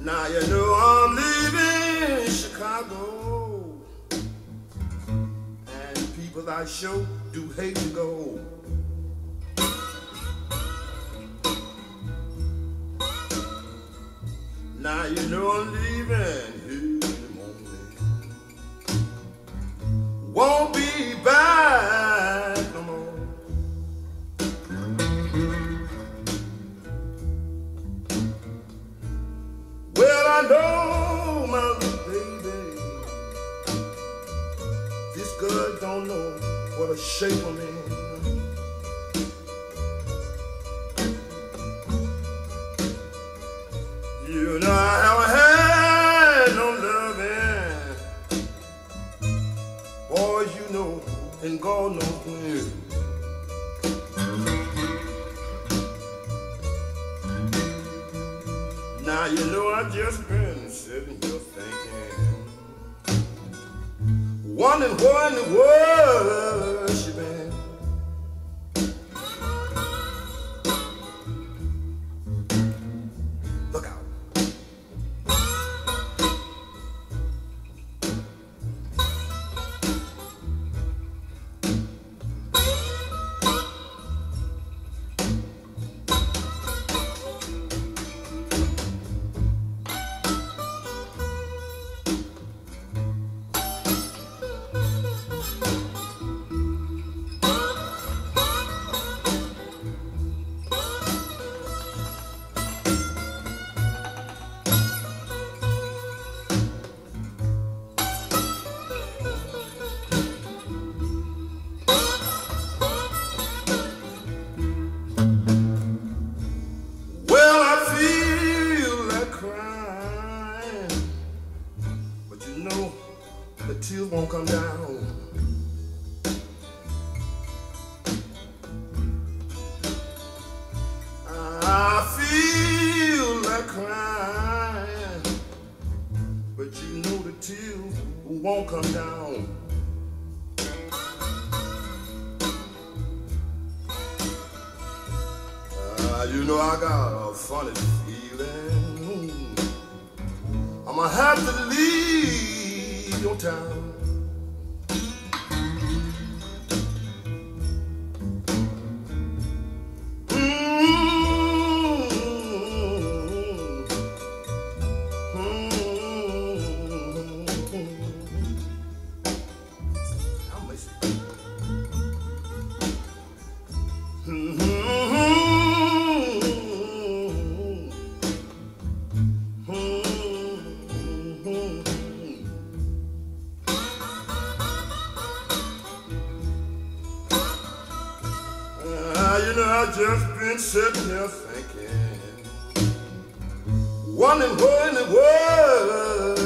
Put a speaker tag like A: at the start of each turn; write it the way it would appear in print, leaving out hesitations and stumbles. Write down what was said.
A: Now you know I'm leaving Chicago, and people I sure do hate to go. Now you know I'm leaving here in the morning. Won't be back no more. Well, I know my little baby, this girl don't know what a shape I'm in. You know I haven't had no loving, boys, you know, and God knows when. Now you know I just been sitting here thinking, wondering what in the world she been. Look out. The tears won't come down. I feel like crying, but you know the tears won't come down. You know I got a funny feeling I'ma have to leave your town. You know, I just been sitting here thinking, wondering what in the world